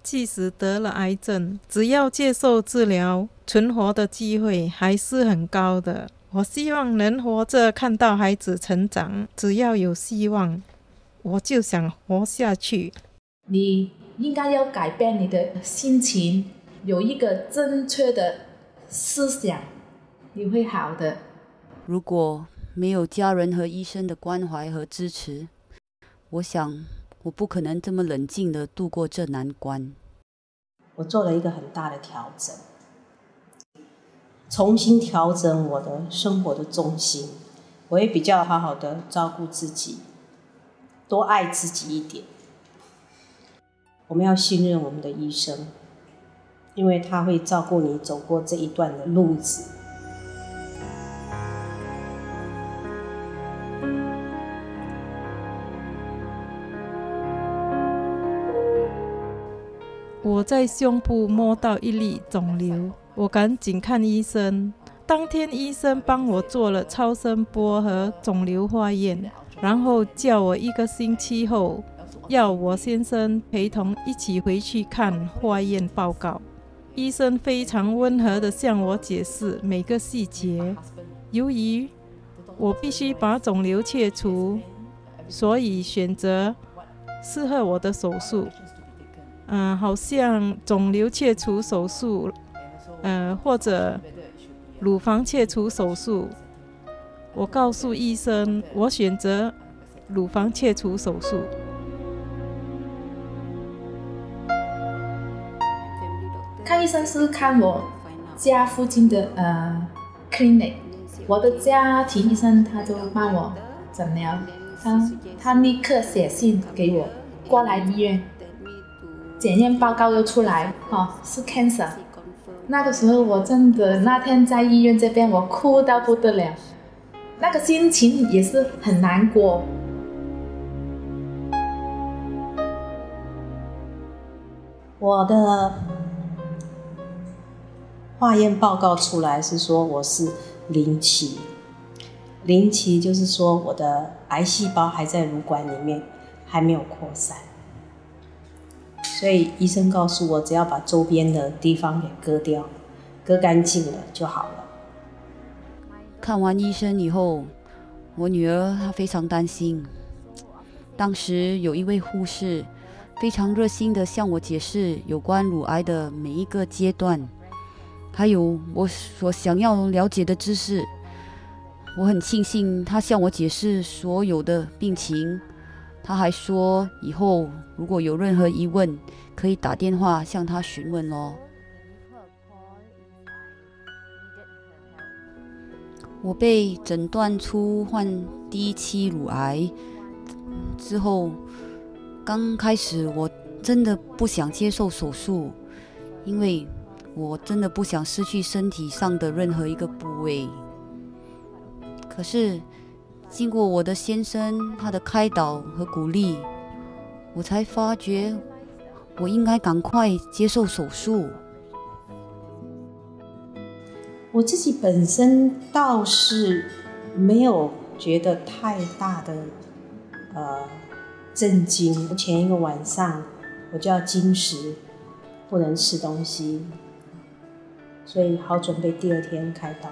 即使得了癌症，只要接受治疗，存活的机会还是很高的。我希望能活着看到孩子成长，只要有希望，我就想活下去。 你应该要改变你的心情，有一个正确的思想，你会好的。 如果没有家人和医生的关怀和支持，我想我不可能这么冷静地度过这难关。 我做了一个很大的调整，重新调整我的生活的重心，我也比较好好的照顾自己，多爱自己一点。我们要信任我们的医生，因为他会照顾你走过这一段的路子。 我在胸部摸到一粒肿瘤，我赶紧看医生。当天医生帮我做了超声波和肿瘤化验，然后叫我1个星期后要我先生陪同一起回去看化验报告。医生非常温和地向我解释每个细节。由于我必须把肿瘤切除，所以选择适合我的手术。好像肿瘤切除手术，或者乳房切除手术。我告诉医生，我选择乳房切除手术。 看医生是看我家附近的clinic， 我的家庭医生他就帮我诊疗，他立刻写信给我过来医院。检验报告又出来，是 cancer。那个时候我真的那天在医院这边，我哭到不得了，那个心情也是很难过。 我的化验报告出来是说我是零期，零期就是说我的癌细胞还在乳管里面，还没有扩散。所以医生告诉我，只要把周边的地方给割掉，割干净了就好了。 看完医生以后，我女儿她非常担心。当时有一位护士非常热心地向我解释有关乳癌的每一个阶段，还有我所想要了解的知识。我很庆幸她向我解释所有的病情。他还说，以后如果有任何疑问，可以打电话向他询问哦。我被诊断出患第1期乳癌之后，刚开始我真的不想接受手术，因为我真的不想失去身体上的任何一个部位。可是经过我的先生他的开导和鼓励，我才发觉我应该赶快接受手术。 我自己本身倒是没有觉得太大的震惊。前一个晚上我就要禁食，不能吃东西，所以好准备第2天开刀。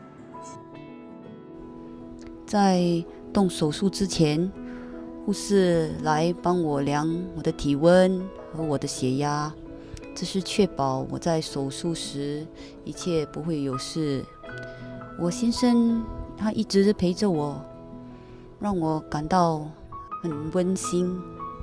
在动手术之前，护士来帮我量我的体温和我的血压，这是确保我在手术时一切不会有事。我先生他一直陪着我，让我感到很温馨。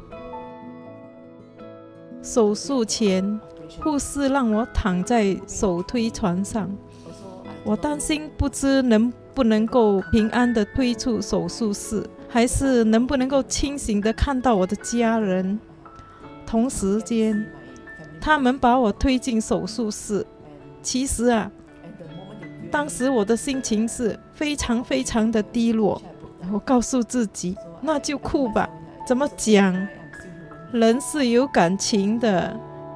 手术前，护士让我躺在手推床上，我担心不知能不能够平安地推出手术室，还是能不能够清醒地看到我的家人。同时间，他们把我推进手术室。其实当时我的心情是非常非常的低落。我告诉自己，那就哭吧，怎么讲，人是有感情的。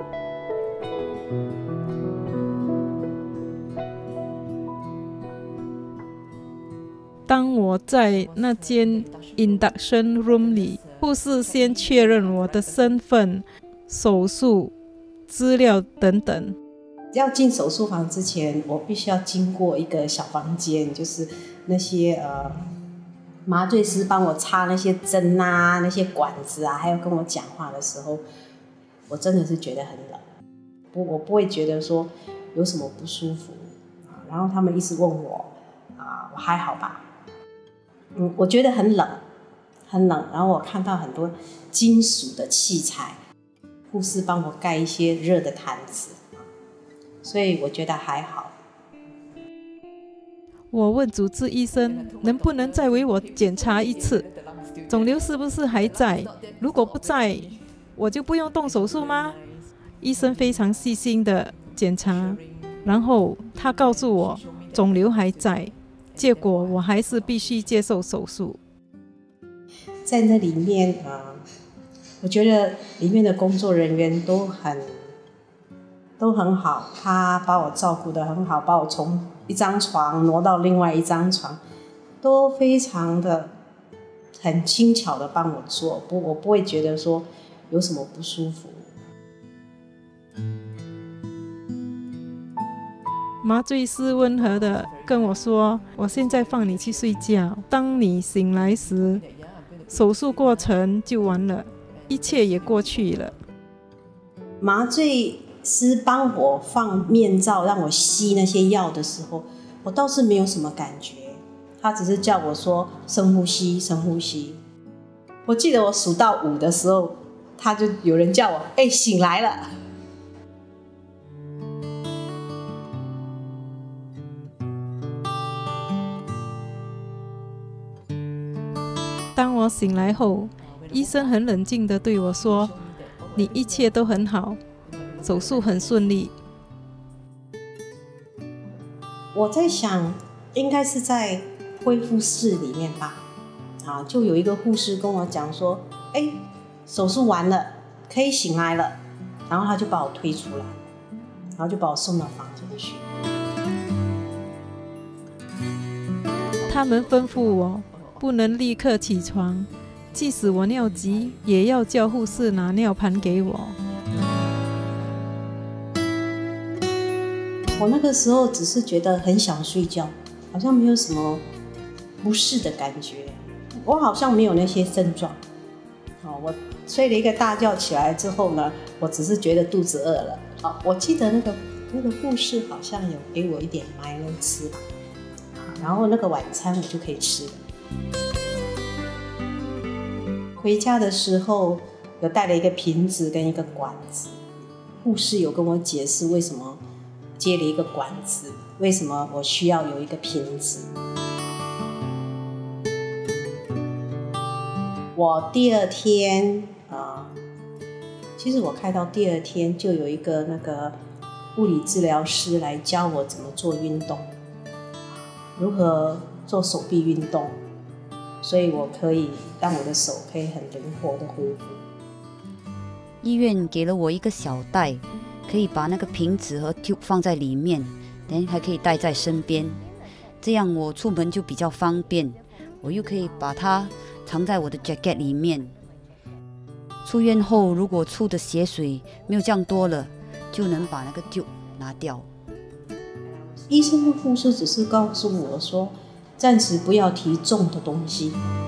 当我在那间 induction room 里，护士先确认我的身份、手术资料等等。 要进手术房之前，我必须要经过一个小房间，就是那些麻醉师帮我插那些针啊、那些管子啊，还有跟我讲话的时候，我真的是觉得很冷。我不会觉得说有什么不舒服，然后他们一直问我我还好吧？我觉得很冷，很冷。然后我看到很多金属的器材，护士帮我盖一些热的毯子。所以我觉得还好。 我问主治医生能不能再为我检查一次，肿瘤是不是还在？如果不在，我就不用动手术吗？医生非常细心的检查，然后他告诉我肿瘤还在，结果我还是必须接受手术。 在那里面我觉得里面的工作人员都很好，他把我照顾得很好，把我从一张床挪到另外一张床，都非常的很轻巧的帮我做，我不会觉得说有什么不舒服。 麻醉师温和的跟我说，我现在放你去睡觉，当你醒来时，手术过程就完了，一切也过去了。 麻醉师帮我放面罩让我吸那些药的时候，我倒是没有什么感觉，他只是叫我说深呼吸深呼吸。我记得我数到5的时候，他就有人叫我醒来了。 当我醒来后，医生很冷静地对我说，你一切都很好，手术很顺利。 我在想应该是在恢复室里面吧，就有一个护士跟我讲说手术完了可以醒来了，然后他就把我推出来，然后就把我送到房间去。 他们吩咐我不能立刻起床，即使我尿急也要叫护士拿尿盘给我。 我那个时候只是觉得很想睡觉，好像没有什么不适的感觉，我好像没有那些症状。我睡了一个大觉起来之后呢，我只是觉得肚子饿了。我记得那个护士好像有给我一点麦能吃吧，然后那个晚餐我就可以吃了。回家的时候有带了一个瓶子跟一个管子，护士有跟我解释为什么接了一个管子，为什么我需要有一个瓶子。我第二天其实我开刀第二天就有一个那个物理治疗师来教我怎么做运动，如何做手臂运动，所以我可以让我的手可以很灵活的恢复。 医院给了我一个小袋，可以把那个瓶子和 tube 放在里面，然后还可以带在身边，这样我出门就比较方便，我又可以把它藏在我的 jacket 里面。出院后如果出的血水没有这样多了，就能把那个 tube 拿掉。 医生和护士只是告诉我说暂时不要提重的东西。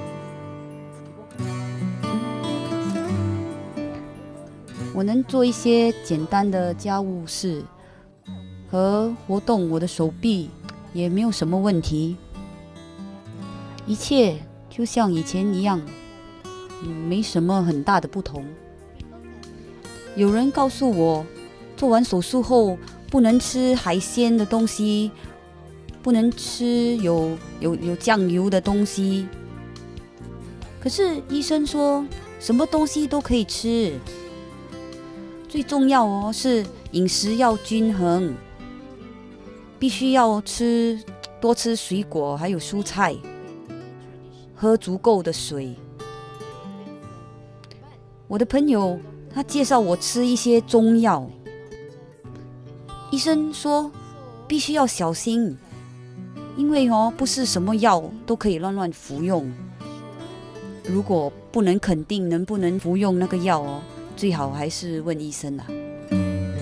我能做一些简单的家务事和活动我的手臂，也没有什么问题，一切就像以前一样，没什么很大的不同。有人告诉我，做完手术后不能吃海鲜的东西，不能吃有酱油的东西。可是医生说，什么东西都可以吃，最重要是饮食要均衡，必须要多吃水果，还有蔬菜，喝足够的水。我的朋友他介绍我吃一些中药，医生说必须要小心，因为不是什么药都可以乱服用。如果不能肯定能不能服用那个药最好还是问医生啦。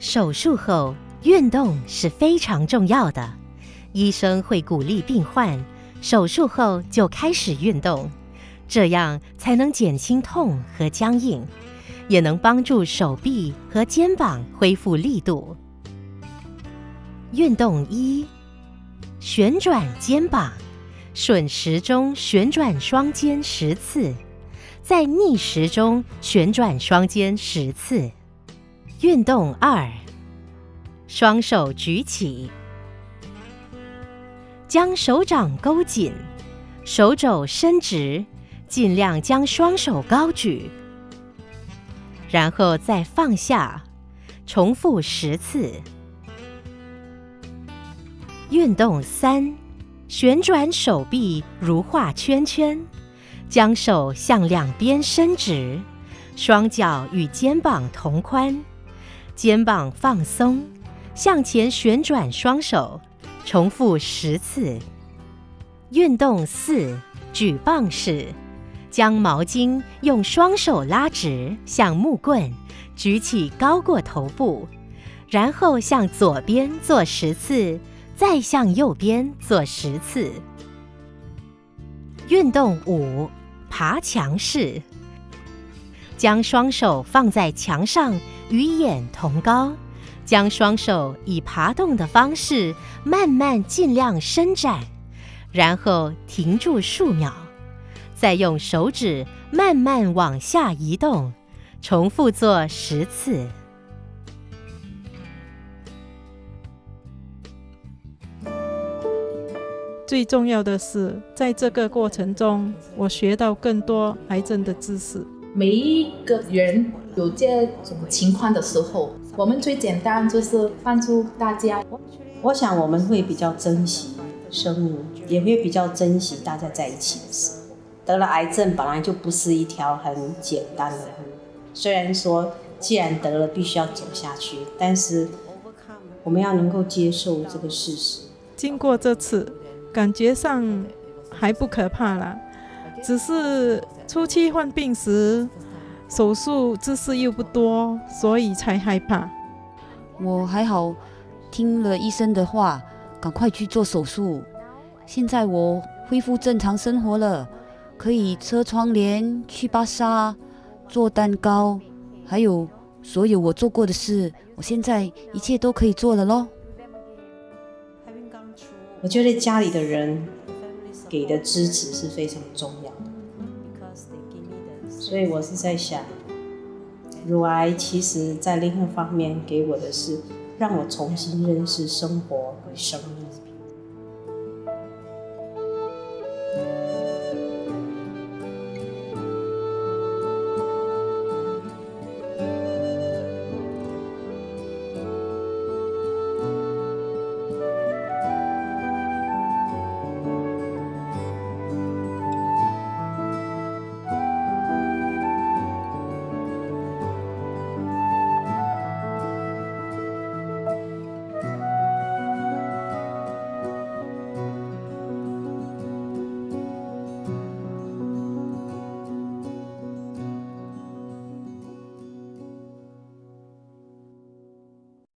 手术后运动是非常重要的，医生会鼓励病患手术后就开始运动，这样才能减轻痛和僵硬，也能帮助手臂和肩膀恢复力度。运动1：旋转肩膀，顺时钟旋转双肩10次，在逆时钟旋转双肩10次。运动2：双手举起，将手掌勾紧，手肘伸直，尽量将双手高举，然后再放下，重复10次。运动3：旋转手臂如画圈圈，将手向两边伸直，双脚与肩膀同宽，肩膀放松，向前旋转双手，重复10次。运动4：举棒式，将毛巾用双手拉直，像木棍，举起高过头部，然后向左边做10次，再向右边做10次。运动5：爬墙式，将双手放在墙上，与眼同高，将双手以爬动的方式慢慢尽量伸展，然后停住数秒，再用手指慢慢往下移动，重复做10次。 最重要的是，在这个过程中，我学到更多癌症的知识。 每一个人有这种情况的时候，我们最简单就是帮助大家。 我想我们会比较珍惜生命，也会比较珍惜大家在一起的时候。得了癌症本来就不是一条很简单的路，虽然说既然得了必须要走下去，但是我们要能够接受这个事实。 经过这次，感觉上还不可怕啦，只是初期患病时手术知识又不多，所以才害怕。 我还好，听了医生的话，赶快去做手术。现在我恢复正常生活了，可以车窗帘、去芭莎、做蛋糕，还有所有我做过的事，我现在一切都可以做了咯。 我觉得家里的人给的支持是非常重要的，所以我是在想，乳癌其实在另一方面给我的是让我重新认识生活与生命。